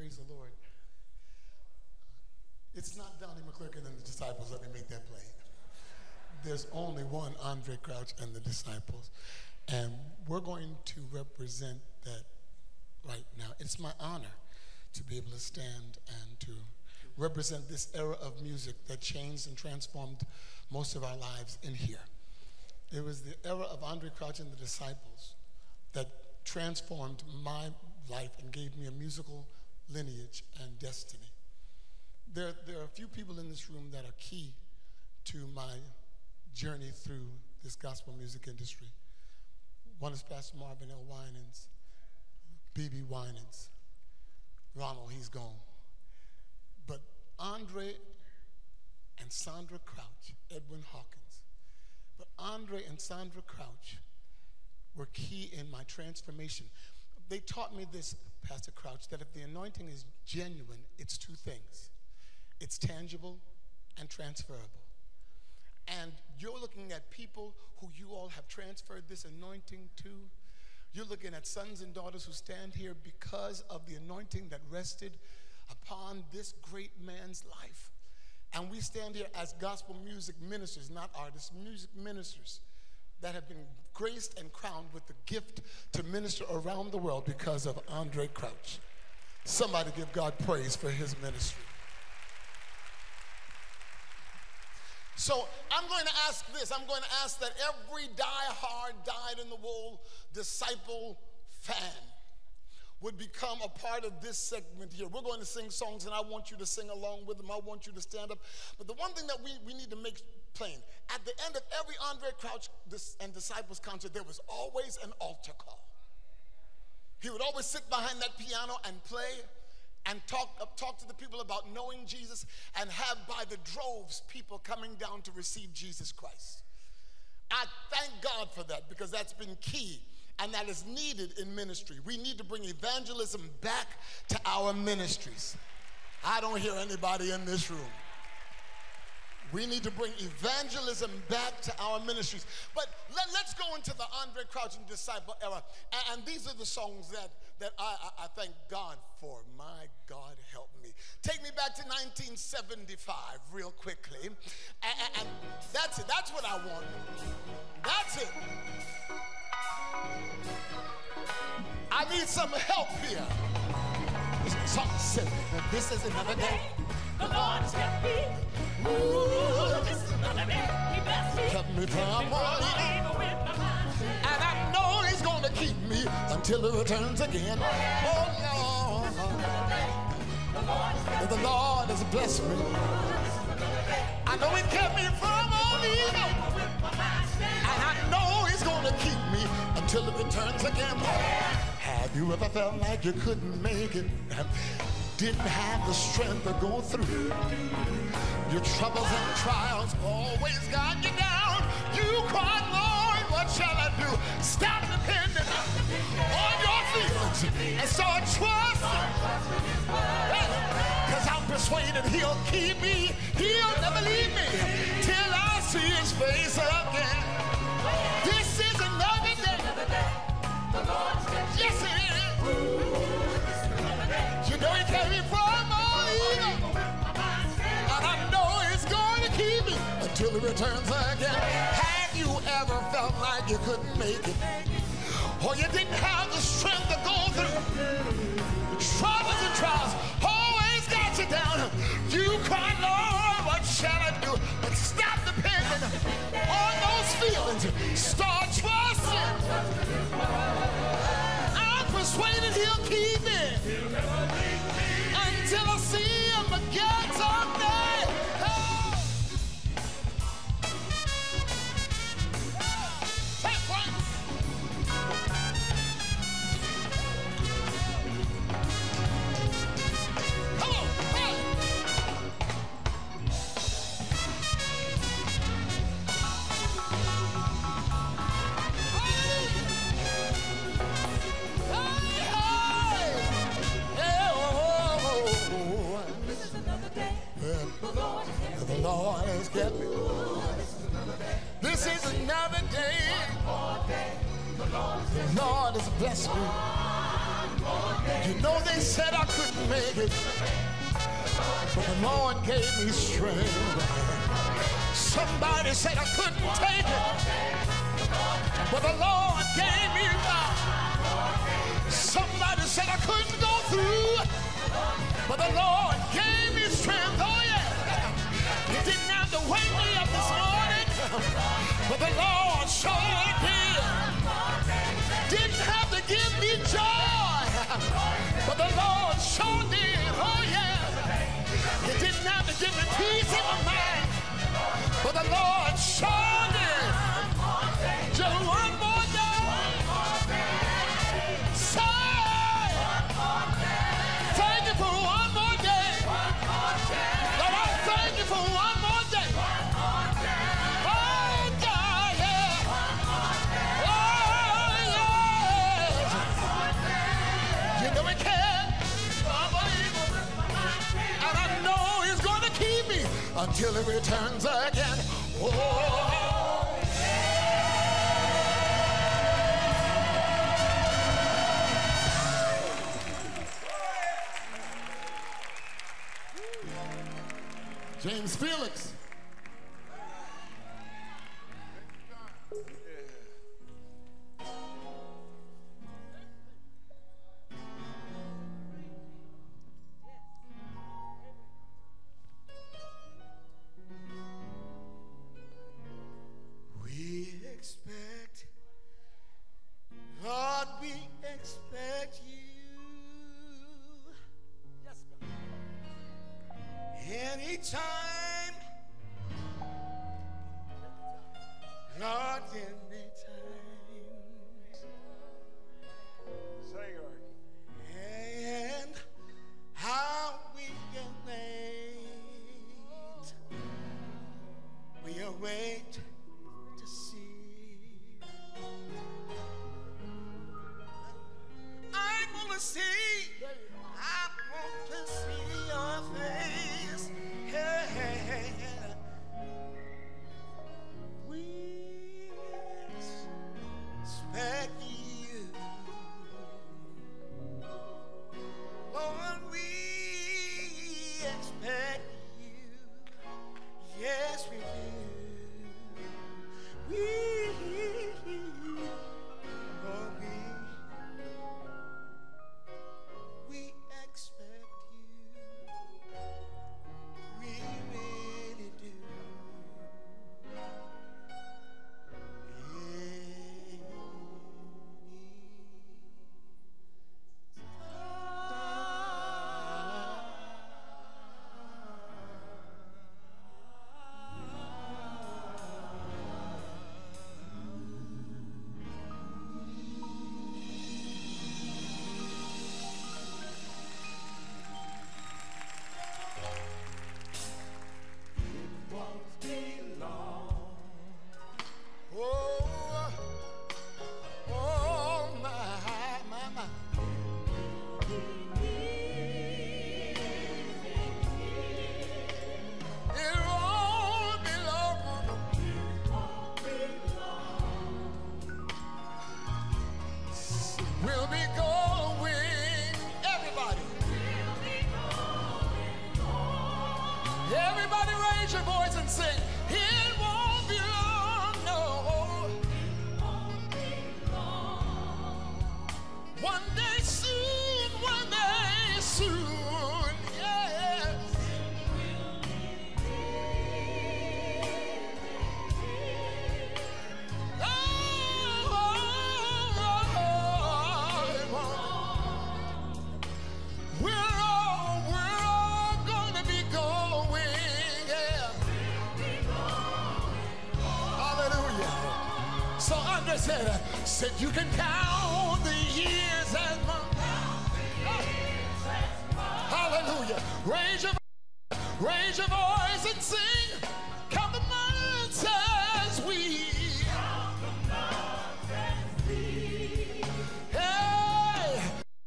Praise the Lord. It's not Donnie McClurkin and the Disciples. Let me make that plain. There's only one Andre Crouch and the Disciples. And we're going to represent that right now. It's my honor to be able to stand and to represent this era of music that changed and transformed most of our lives in here. It was the era of Andre Crouch and the Disciples that transformed my life and gave me a musical lineage and destiny. There are a few people in this room that are key to my journey through this gospel music industry. One is Pastor Marvin L. Winans, B.B. Winans. Ronald, he's gone. But Andre and Sandra Crouch, Edwin Hawkins. But Andre and Sandra Crouch were key in my transformation. They taught me this, Pastor Crouch, that if the anointing is genuine, it's two things. It's tangible and transferable. And you're looking at people who you all have transferred this anointing to. You're looking at sons and daughters who stand here because of the anointing that rested upon this great man's life. And we stand here as gospel music ministers, not artists, music ministers that have been graced and crowned with the gift to minister around the world because of Andre Crouch. Somebody give God praise for his ministry. So I'm going to ask this. I'm going to ask that every die-hard, dyed-in-the-wool disciple fan would become a part of this segment here. We're going to sing songs, and I want you to sing along with them. I want you to stand up. But the one thing that we need to make plain, at the end of every Andre Crouch and Disciples concert, there was always an altar call. He would always sit behind that piano and play and talk to the people about knowing Jesus, and have by the droves people coming down to receive Jesus Christ. I thank God for that, because that's been key and that is needed in ministry. We need to bring evangelism back to our ministries. I don't hear anybody in this room. We need to bring evangelism back to our ministries. But let's go into the Andre Crouch and Disciple era. And these are the songs that I thank God for. My God, help me. Take me back to 1975 real quickly. And that's it. That's what I want. That's it. I need some help here. This song said, this is another day. The Lord has kept me. Ooh, this is another day. He blessed me. Kept me from all evil. And I know he's going to keep me until he returns again. Oh, Lord. The Lord has blessed me. I know he kept me from all evil. And I know he's going to keep me until he returns again. Have you ever felt like you couldn't make it? Didn't have the strength to go through? Your troubles and trials always got you down. You cried, Lord, what shall I do? Stop depending on your feelings and start trusting. Because I'm persuaded he'll keep me. He'll never leave me till I see his face again. This is another day. Yes, it is. You know he kept me from all evil. And I know he's going to keep me until he returns again. Have you ever felt like you couldn't make it? Or you didn't have the strength to go through? The troubles and trials always got you down. You cried, Lord, what shall I do? But stop depending on those feelings. Start trusting. I'm persuaded he'll keep me until I see him again someday. Oh. Take one. Come on, hey. The Lord has kept me. This is another day. The Lord has blessed me. You know they said I couldn't make it, but the Lord gave me strength. Somebody said I couldn't take it, but the Lord gave me life. Somebody said I couldn't go through, but the Lord gave me strength. Oh yeah. You didn't have to wake me up this morning, but the Lord sure did. Didn't have to give me joy, but the Lord sure did. Oh yeah. You didn't have to give me peace in my mind, but the Lord sure did. Just one more day. Say, thank you for one more day. Lord, I thank you for one more day. Oh God, yeah. Oh yeah. You know He can. And I know He's going to keep me until He returns again. Oh. James Felix. We expect, Lord, we expect you. Yes, God. Anytime, Lord, anytime. Sing it. And how we can wait. We await to see. I want to see. I want to see your face. Hey, hey, hey, hey. We expect you. Lord, we expect you. Yes, we do. Lord, we expect you. We really do. Everybody raise your voice and sing. It won't be long, no. One day soon, yes. We're all gonna be going, yeah. Hallelujah. So Andre said you can count the years and months. Hallelujah. Raise your voice and sing. Count the months as we. Hey.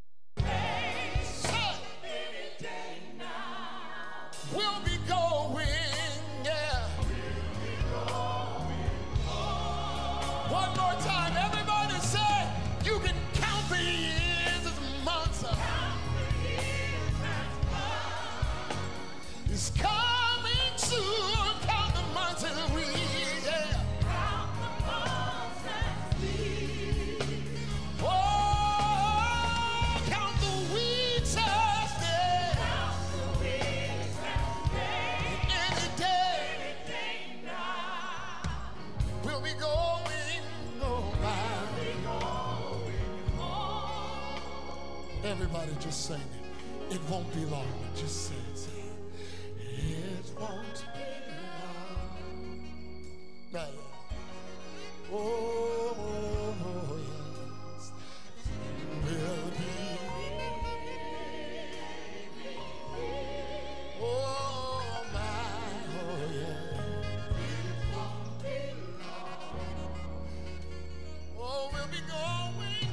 We'll be going, yeah. One more time, everybody say, you can count the years as months. Everybody just sing it. It won't be long. Just say it. Say it. It won't be long. Now, oh, yes. Will be. Oh, my, oh, yeah. It won't be long. Oh, we'll be going.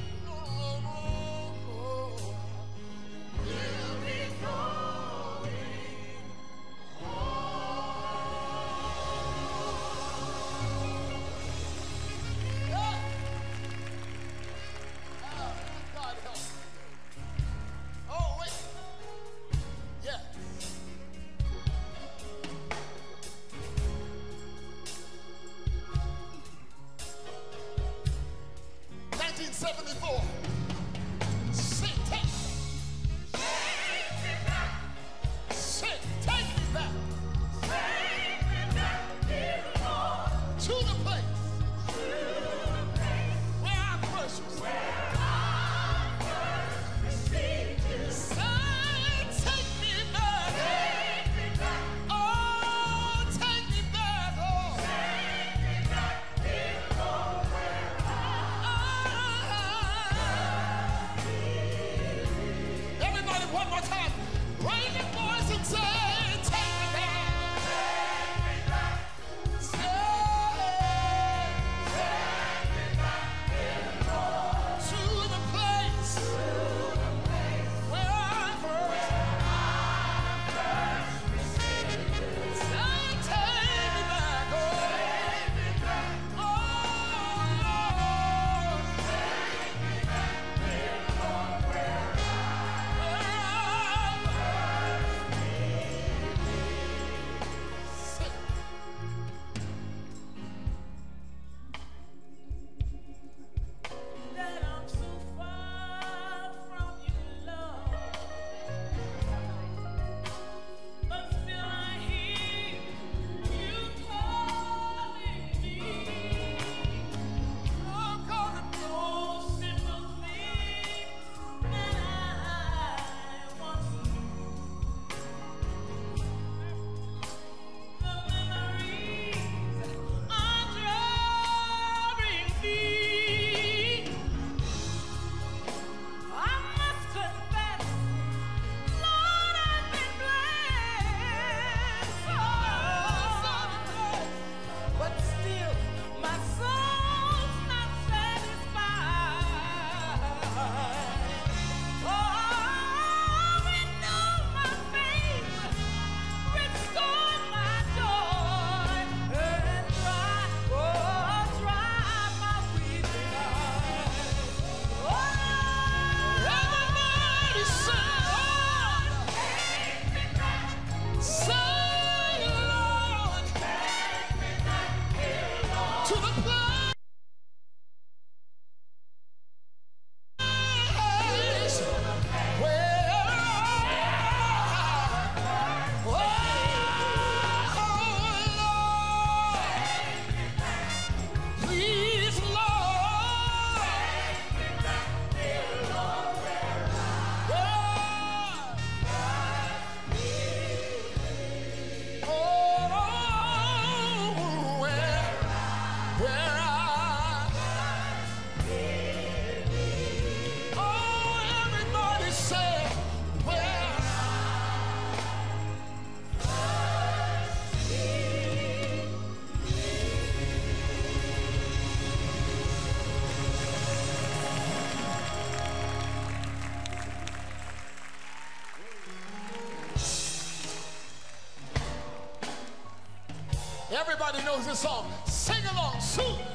Everybody knows this song. Sing along. Soon.